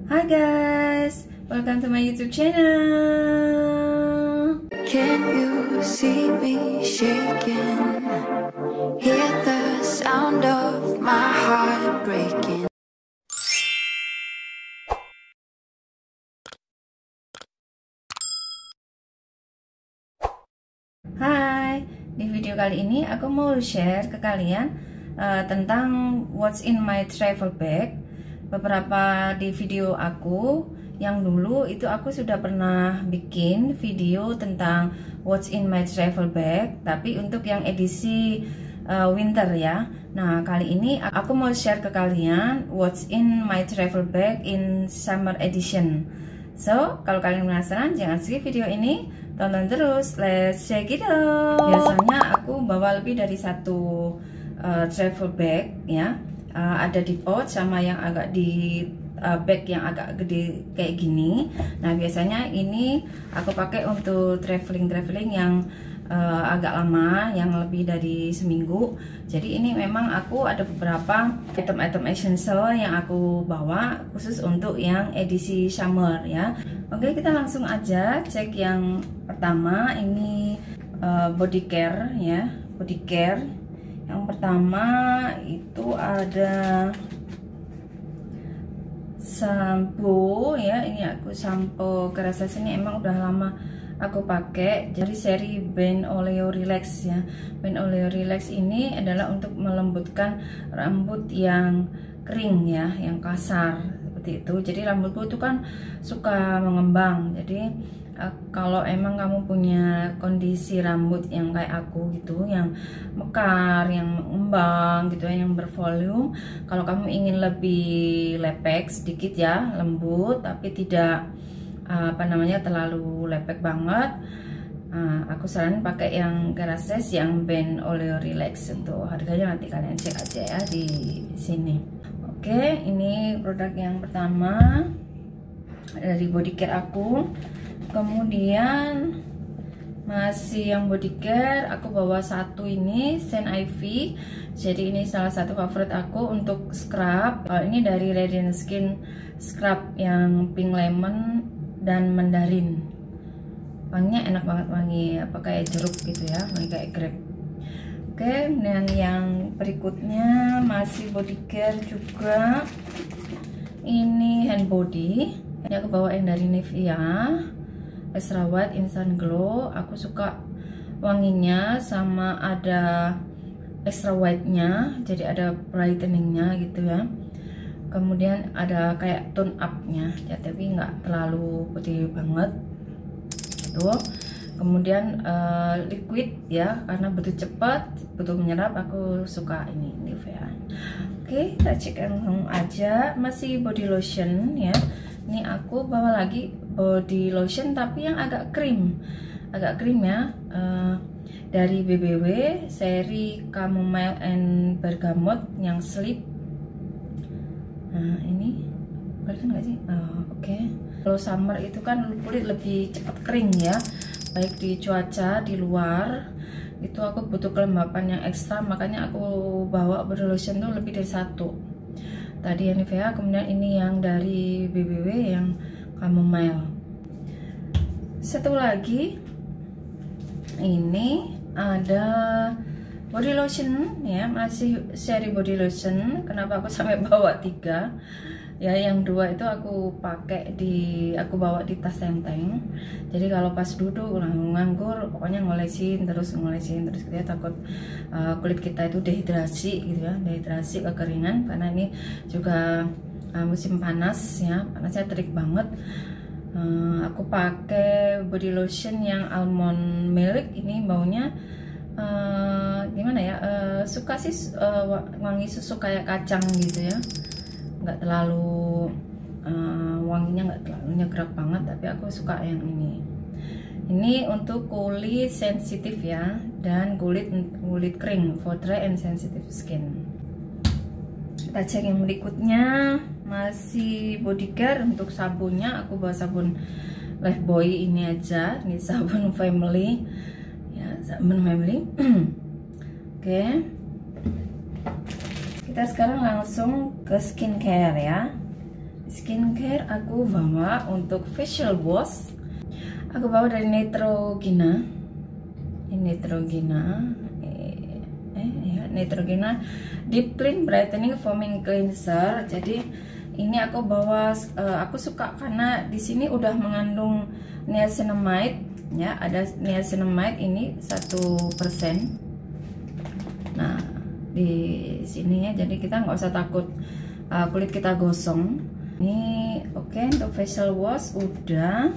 Hi guys, welcome to my YouTube channel. Can you see me shaking? Hear the sound of my heart breaking. Hai, di video kali ini aku mau share ke kalian tentang what's in my travel bag. Beberapa di video aku yang dulu itu aku sudah pernah bikin video tentang what's in my travel bag, tapi untuk yang edisi winter ya. Nah, kali ini aku mau share ke kalian what's in my travel bag in summer edition. So, kalau kalian penasaran, jangan skip video ini, tonton terus. Let's check it out. Biasanya aku bawa lebih dari satu travel bag ya. Ada di pouch sama yang agak di bag yang agak gede kayak gini. Nah, biasanya ini aku pakai untuk traveling yang agak lama, yang lebih dari seminggu. Jadi ini memang aku ada beberapa item-item essential yang aku bawa khusus untuk yang edisi summer ya. Oke, kita langsung aja cek yang pertama. Ini body care ya, body care. Yang pertama itu ada sampo ya. Ini aku sampo kerasa sini emang udah lama aku pakai dari seri Ben Oleo Relax ya. Ben Oleo Relax ini adalah untuk melembutkan rambut yang kering ya, yang kasar seperti itu. Jadi rambutku itu kan suka mengembang. Jadi kalau emang kamu punya kondisi rambut yang kayak aku gitu, yang mekar, yang mengembang gitu ya, yang bervolume, kalau kamu ingin lebih lepek sedikit ya, lembut tapi tidak terlalu lepek banget, aku saranin pakai yang Kerases yang Ben Oleo Relax. Untuk harganya nanti kalian cek aja ya di sini. Oke, ini produk yang pertama dari body care aku. Kemudian masih yang body care, aku bawa satu ini St. Ivy. Jadi ini salah satu favorit aku untuk scrub. Ini dari Radiant Skin scrub yang pink lemon dan mandarin. Wanginya enak banget, wangi apa kayak jeruk gitu ya, wangi kayak grape. Oke, dan yang berikutnya masih body care juga. Ini hand body. Ini aku bawa yang dari Nivea Extra White Instant Glow. Aku suka wanginya, sama ada extra white-nya, jadi ada brightening-nya gitu ya. Kemudian ada kayak tone up-nya ya, tapi nggak terlalu putih banget gitu. Kemudian liquid ya, karena butuh cepat, butuh menyerap, aku suka ini Nivea. Oke, kita cek langsung aja. Masih body lotion ya. Ini aku bawa lagi body lotion tapi yang agak krim ya, dari BBW seri Chamomile and Bergamot yang sleep. Nah, ini kelihatan nggak sih? Oke. Kalau summer itu kan kulit lebih cepat kering ya, baik di cuaca di luar itu aku butuh kelembapan yang ekstra, makanya aku bawa body lotion tuh lebih dari satu. Tadi yang Nivea, kemudian ini yang dari BBW yang Chamomile. Satu lagi ini ada body lotion ya, masih seri body lotion. Kenapa aku sampai bawa 3 ya? Yang 2 itu aku pakai aku bawa di tas tenteng. Jadi kalau pas duduk nganggur, pokoknya ngolesin terus gitu ya, takut kulit kita itu dehidrasi gitu ya, dehidrasi, kekeringan, karena ini juga musim panas ya, panasnya terik banget. Aku pakai body lotion yang almond milk. Ini baunya gimana ya, suka sih wangi susu kayak kacang gitu ya, nggak terlalu wanginya nggak terlalu nyegerak banget, tapi aku suka yang ini untuk kulit sensitif ya, dan kulit kering, for dry and sensitive skin. Kita cek yang berikutnya, masih body care. Untuk sabunnya aku bawa sabun Lifebuoy ini aja, ini sabun family ya, sabun family. Oke, kita sekarang langsung ke skincare ya. skincare aku bawa untuk facial wash. Aku bawa dari Neutrogena. Neutrogena Deep Clean Brightening Foaming Cleanser. Jadi ini aku bawa, aku suka karena di sini udah mengandung niacinamide ya, ada niacinamide ini 1%. Nah di sini ya, jadi kita nggak usah takut kulit kita gosong. Ini oke. Untuk facial wash udah.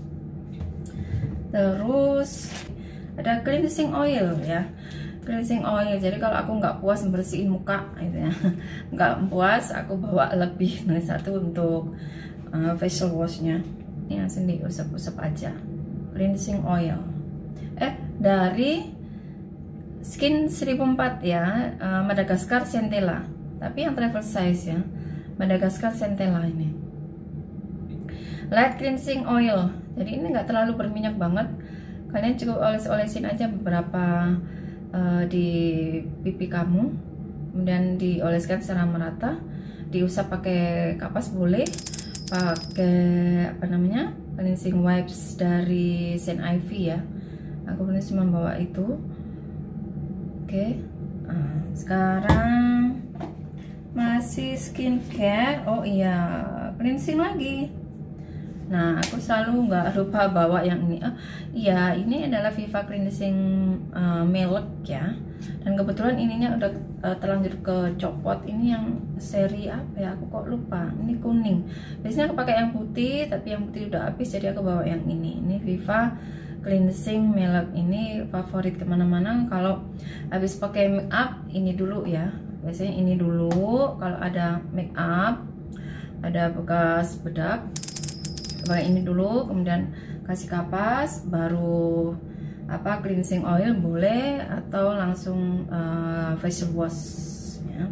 Terus ada cleansing oil ya, cleansing oil. Jadi kalau aku nggak puas bersihin muka gitu ya, nggak puas, aku bawa lebih dari satu untuk facial washnya. Ini langsung diusap-usap aja. Cleansing oil dari Skin 1004 ya, Madagascar Centella, tapi yang travel size ya, Madagascar Centella ini. Light cleansing oil, jadi ini nggak terlalu berminyak banget. Kalian cukup oles-olesin aja beberapa di pipi kamu, kemudian dioleskan secara merata, diusap pakai kapas boleh, pakai cleansing wipes dari Saint Ivy ya. Aku pernah cuma bawa itu. Oke. Sekarang masih skincare. Oh iya, cleansing lagi. Nah, aku selalu nggak lupa bawa yang ini. Iya, ini adalah Viva Cleansing Milk ya. Dan kebetulan ininya udah terlanjur ke copot. Ini yang seri apa ya? Aku kok lupa. Ini kuning. Biasanya aku pakai yang putih, tapi yang putih udah habis, jadi aku bawa yang ini. Ini Viva Cleansing Milk. Ini favorit kemana-mana. Kalau habis pakai make up, ini dulu ya. Biasanya ini dulu. Kalau ada make up, ada bekas bedak, pakai ini dulu, kemudian kasih kapas, baru cleansing oil boleh, atau langsung facial wash ya.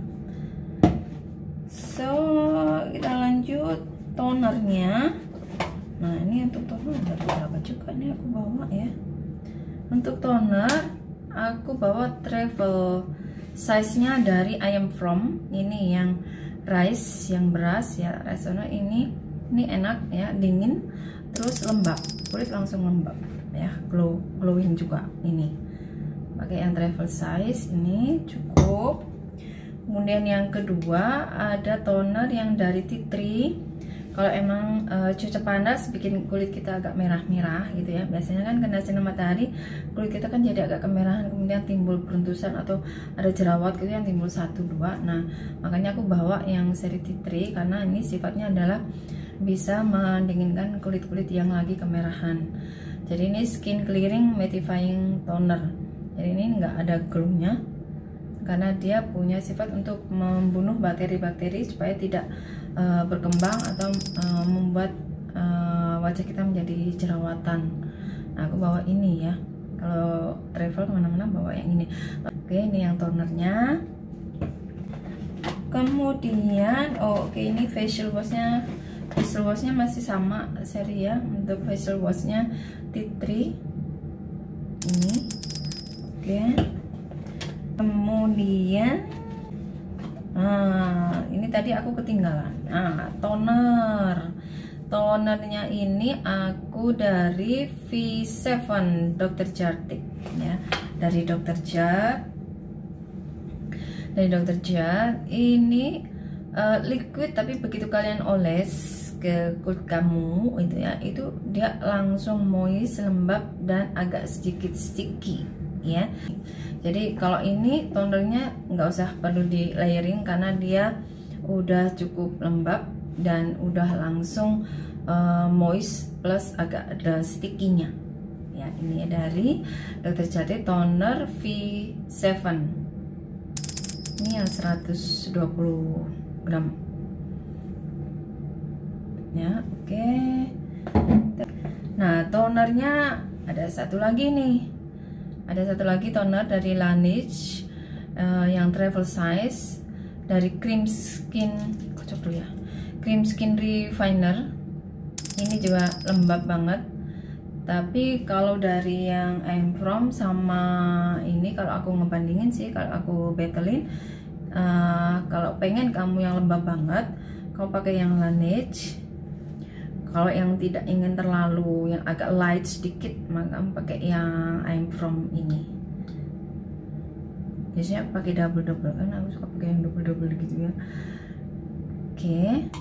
So kita lanjut tonernya. Nah ini untuk toner ada beberapa juga nih aku bawa ya. Untuk toner aku bawa travel size nya dari I Am From. Ini yang rice, yang beras ya, rice toner ini enak ya, dingin terus lembab, kulit langsung lembab ya, glowing juga. Ini pakai yang travel size, ini cukup. Kemudian yang kedua ada toner yang dari Tea Tree. Kalau emang cuaca panas bikin kulit kita agak merah-merah gitu ya, biasanya kan kena sinar matahari kulit kita kan jadi agak kemerahan, kemudian timbul beruntusan atau ada jerawat gitu yang timbul 1-2. Nah makanya aku bawa yang seri Tea Tree karena ini sifatnya adalah bisa mendinginkan kulit-kulit yang lagi kemerahan. Jadi ini skin clearing mattifying toner. Jadi ini nggak ada glownya karena dia punya sifat untuk membunuh bakteri-bakteri supaya tidak berkembang atau membuat wajah kita menjadi jerawatan. Nah aku bawa ini ya, kalau travel kemana-mana bawa yang ini. Oke, ini yang tonernya. Kemudian oke, ini facial washnya. Facial washnya masih sama seri ya. Untuk facial washnya Tea Tree ini. Oke. Kemudian ini tadi aku ketinggalan. Tonernya ini aku dari V7 Dr. Jart ya, dari Dr. Jart. Ini liquid, tapi begitu kalian oles ke kulit kamu itu ya, itu dia langsung moist, lembab dan agak sedikit sticky ya. Jadi kalau ini tonernya nggak usah perlu di layering karena dia udah cukup lembab dan udah langsung moist plus agak ada stickinya ya. Ini dari Dr. Jart toner V7, ini yang 120 gram ya. Oke. Nah tonernya ada satu lagi nih. Ada satu lagi toner dari Laneige yang travel size dari Cream Skin Refiner. Ini juga lembab banget. Tapi kalau dari yang I'm From sama ini, kalau aku ngebandingin sih, kalau aku betulin, kalau pengen kamu yang lembab banget, Kau pakai yang Laneige. Kalau yang tidak ingin terlalu yang agak light sedikit, maka pakai yang I'm From ini. Biasanya pakai double kan, aku suka pakai yang double gitu ya. Oke.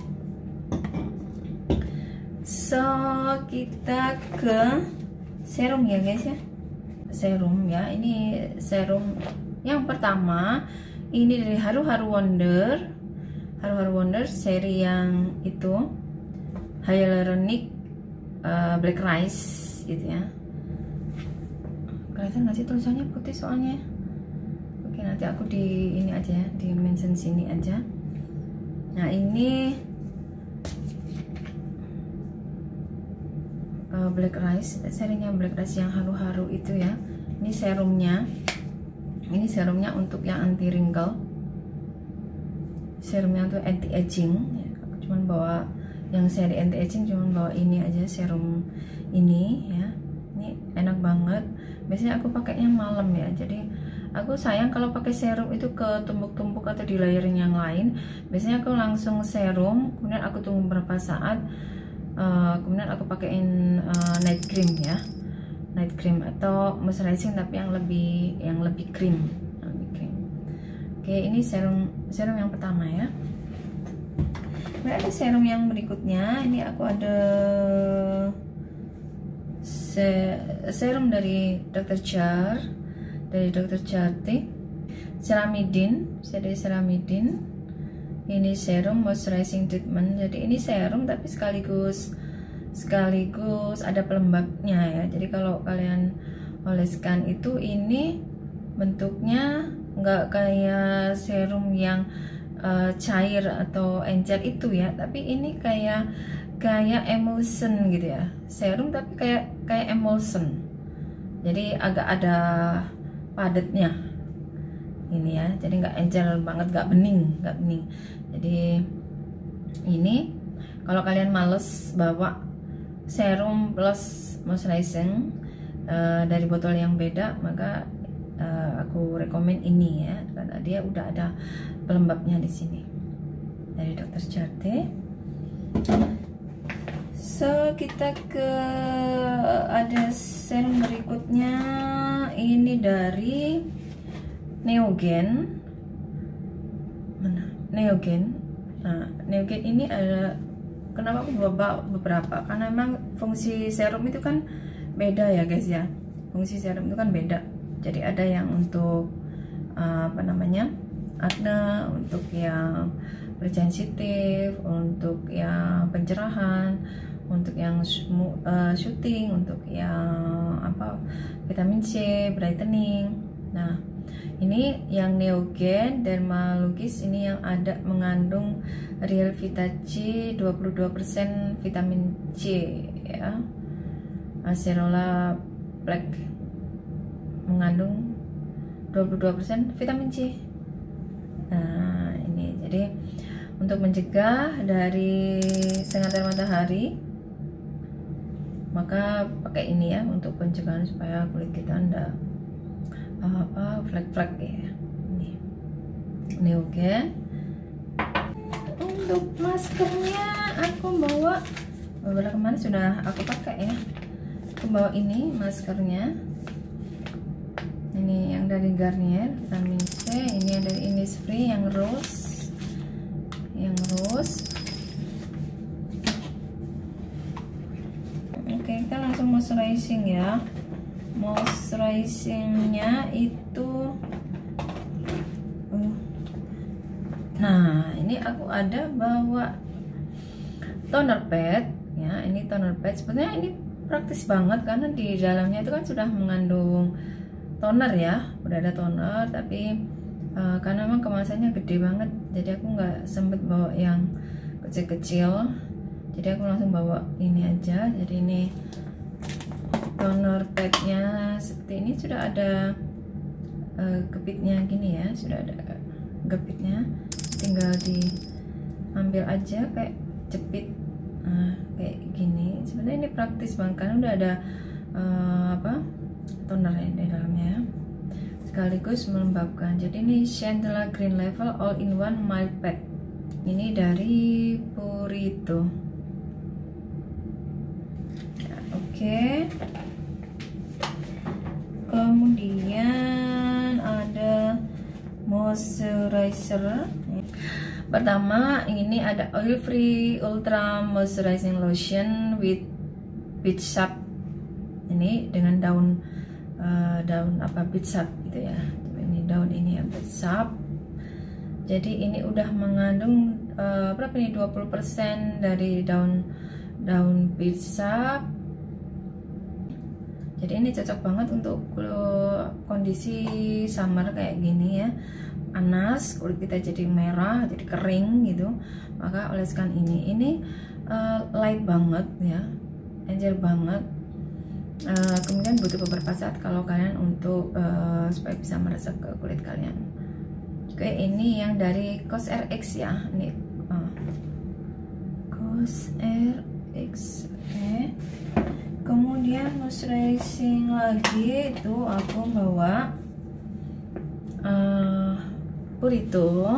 So kita ke serum ya guys ya. Serum ya, ini serum yang pertama ini dari Haru Haru Wonder seri yang itu hyaluronic black rice gitu ya. Kelihatan nggak sih tulisannya putih soalnya? Oke, nanti aku di ini aja ya, di mention sini aja. Nah ini black rice, serinya black rice yang haru-haru itu ya. Ini serumnya. Ini serumnya untuk yang anti wrinkle. Serumnya untuk anti aging. Ya, aku cuman bawa yang seri anti aging, cuman bawa ini aja serum ini ya. Ini enak banget. Biasanya aku pakainya malam ya. Jadi aku sayang kalau pakai serum itu ke tumpuk-tumpuk atau di layering yang lain. Biasanya aku langsung serum, kemudian aku tunggu beberapa saat. Kemudian aku pakein night cream ya, night cream atau moisturizing tapi yang lebih cream, Oke, ini serum yang pertama ya. Kemudian ada serum yang berikutnya. Ini aku ada serum dari Dr. Char, Ceramidin, seri Ceramidin. Ini serum moisturizing treatment. Jadi ini serum tapi sekaligus ada pelembabnya ya. Jadi kalau kalian oleskan itu, ini bentuknya nggak kayak serum yang cair atau encer itu ya, tapi ini kayak emulsion gitu ya. Serum tapi kayak emulsion. Jadi agak ada padatnya ini ya, jadi nggak encer banget, nggak bening. Jadi ini kalau kalian males bawa serum plus moisturizing dari botol yang beda, maka aku rekomen ini ya, karena dia udah ada pelembabnya di sini dari Dr. Charte. So kita ke ada serum berikutnya, ini dari Neogen. Neogen. Nah, Neogen ini ada, kenapa aku bawa beberapa? Karena memang fungsi serum itu kan beda ya guys ya. Fungsi serum itu kan beda. Jadi ada yang untuk acne, untuk yang sensitif, untuk yang pencerahan, untuk yang shooting, untuk yang vitamin C, brightening. Nah, ini yang Neogen Dermalogis, ini yang ada mengandung Real Vita C 22% vitamin C ya. Acerola Black mengandung 22% vitamin C. Nah, ini jadi untuk mencegah dari sengatan matahari, maka pakai ini ya untuk pencegahan supaya kulit kita enggak flek-flek ya. Ini Neogen. Untuk maskernya aku bawa beberapa, kemarin sudah aku pakai ya. Aku bawa ini maskernya. Ini yang dari Garnier vitamin C, ini yang dari Innisfree yang rose. Oke, kita langsung moisturizing ya. Moisturizingnya itu nah, ini aku ada bawa toner pad ya. Ini toner pad sebenarnya ini praktis banget karena di dalamnya itu kan sudah mengandung toner ya, udah ada toner, tapi karena memang kemasannya gede banget, jadi aku nggak sempet bawa yang kecil-kecil, jadi aku langsung bawa ini aja. Jadi ini toner padnya seperti ini, sudah ada gepitnya gini ya, sudah ada gepitnya, tinggal diambil aja kayak jepit kayak gini. Sebenarnya ini praktis banget karena udah ada toner ya di dalamnya, sekaligus melembabkan. Jadi ini Chandela Green Level All in One Mild Pad Ini dari Purito. Ya, oke. Kemudian ada moisturizer. Pertama ini ada oil free ultra moisturizing lotion with beach sap. Ini dengan daun apa beach sap gitu ya. Ini daun ini ya beach sap. Jadi ini udah mengandung berapa nih, 20% dari daun beach sap. Jadi ini cocok banget untuk kondisi summer kayak gini ya, panas, kulit kita jadi merah, jadi kering gitu, maka oleskan ini. Ini light banget ya, encer banget. Kemudian butuh beberapa saat kalau kalian untuk supaya bisa meresap ke kulit kalian. Oke, ini yang dari COSRX ya, ini COSRX. Oke. Kemudian moisturizing lagi itu aku bawa Purito.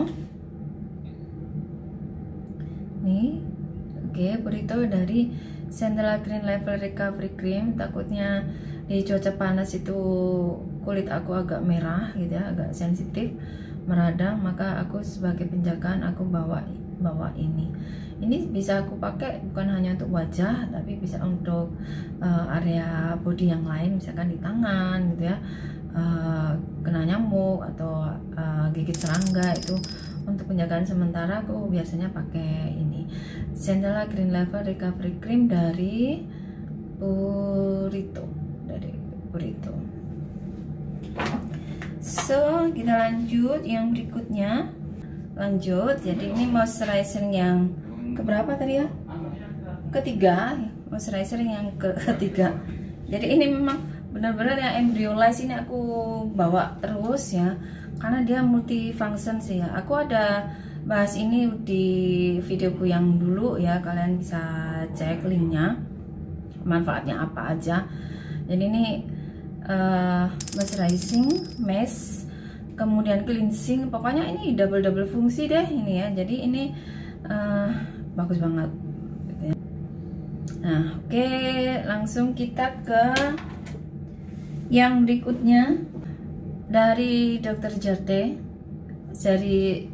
Nih, oke, Purito dari Central Green Level Recovery Cream. Takutnya di cuaca panas itu kulit aku agak merah gitu ya, agak sensitif, meradang, maka aku sebagai penjagaan aku bawa ini. Ini bisa aku pakai bukan hanya untuk wajah, tapi bisa untuk area body yang lain, misalkan di tangan gitu ya, kena nyamuk atau gigit serangga. Itu untuk penjagaan sementara aku biasanya pakai ini, Centella Green Level Recovery Cream dari Purito, So kita lanjut yang berikutnya. Jadi ini moisturizer yang keberapa tadi ya? Ketiga, moisturizer yang ketiga. Jadi ini memang benar-benar yang Embryolize ini aku bawa terus ya, karena dia multifunction sih ya. Aku ada bahas ini di videoku yang dulu ya, kalian bisa cek linknya, manfaatnya apa aja. Jadi ini moisturizing, mask, kemudian cleansing, pokoknya ini double fungsi deh ini ya. Jadi ini bagus banget. Nah, oke, langsung kita ke yang berikutnya dari Dr. Jarte, dari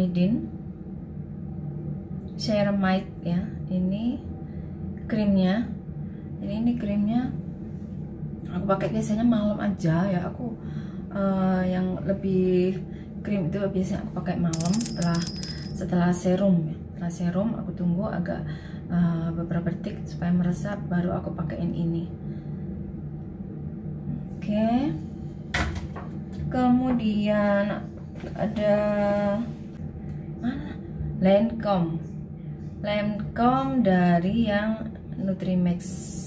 ceramide ya. Ini krimnya. Jadi ini krimnya aku pakai biasanya malam aja ya. Aku yang lebih krim itu biasanya aku pakai malam setelah serum ya. Setelah serum aku tunggu agak beberapa detik supaya meresap, baru aku pakaiin ini. Oke. Kemudian ada Lancome dari yang Nutrimax.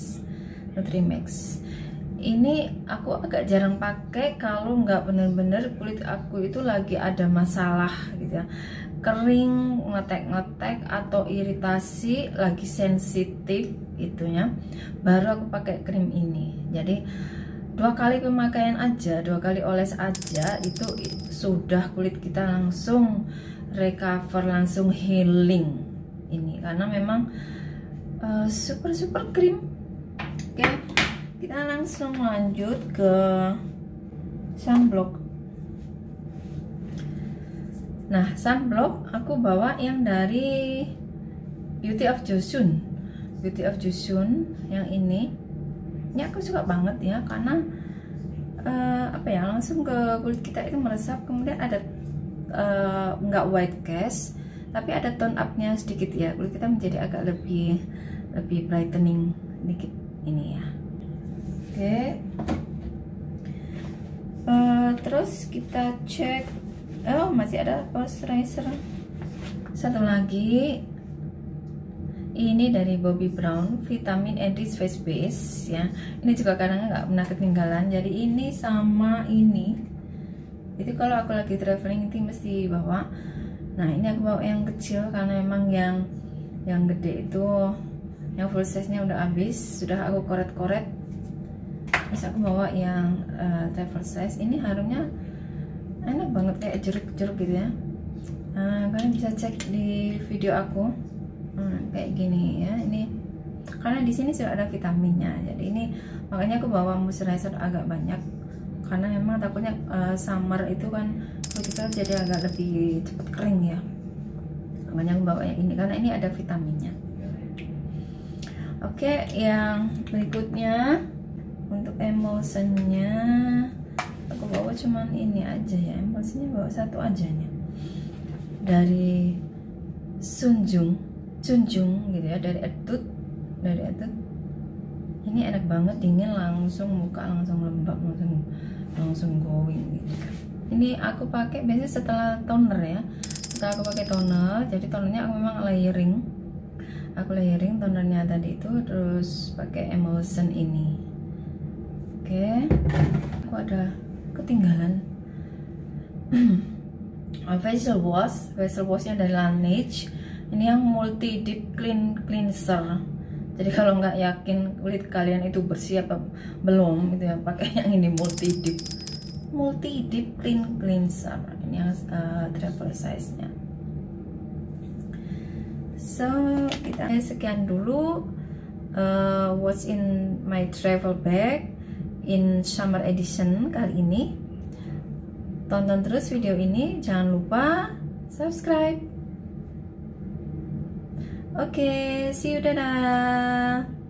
Ini aku agak jarang pakai kalau nggak bener-bener kulit aku itu lagi ada masalah gitu ya, kering, ngetek atau iritasi, lagi sensitif itunya, baru aku pakai krim ini. Jadi 2 kali pemakaian aja, 2 kali oles aja itu sudah kulit kita langsung recover, langsung healing ini, karena memang super krim. Oke, kita langsung lanjut ke sunblock. Nah, sunblock aku bawa yang dari Beauty of Joseon yang ini. Ini aku suka banget ya, karena apa ya, langsung ke kulit kita itu meresap. Kemudian ada nggak white cast, tapi ada tone upnya sedikit ya, kulit kita menjadi agak lebih brightening dikit ini ya. Oke, terus kita cek, masih ada moisturizer satu lagi. Ini dari Bobbi Brown, Vitamin Enriched Face Base ya. Ini juga kadang nggak pernah ketinggalan. Jadi ini sama ini, itu kalau aku lagi traveling itu mesti bawa. Nah, ini aku bawa yang kecil karena memang yang gede itu, yang full size nya udah habis, sudah aku koret-koret. Terus aku bawa yang travel size. Ini harumnya enak banget, kayak jeruk gitu ya. Kalian bisa cek di video aku. Kayak gini ya, ini karena di sini sudah ada vitaminnya, jadi ini makanya aku bawa moisturizer agak banyak, karena memang takutnya summer itu kan kulit kita jadi agak lebih cepat kering ya, makanya aku bawa yang ini karena ini ada vitaminnya. Oke, yang berikutnya untuk emulsionnya aku bawa cuman ini aja ya, emulsionnya bawa satu aja nih, dari Sunjung gitu ya, dari Etude. Ini enak banget, dingin langsung, muka langsung lembab, langsung glowing gitu. Ini aku pakai biasanya setelah toner ya, setelah aku pakai toner. Jadi tonernya aku memang layering, tonernya tadi itu, terus pakai emulsion ini. Oke, aku ada ketinggalan facial washnya dari Laneige. Ini yang multi deep cleanser. Jadi kalau nggak yakin kulit kalian itu bersih apa belum, itu ya pakai yang ini multi deep cleanser. Ini yang travel size nya. So kita sekian dulu what's in my travel bag in summer edition kali ini. Tonton terus video ini, jangan lupa subscribe. Oke, see you, dadah.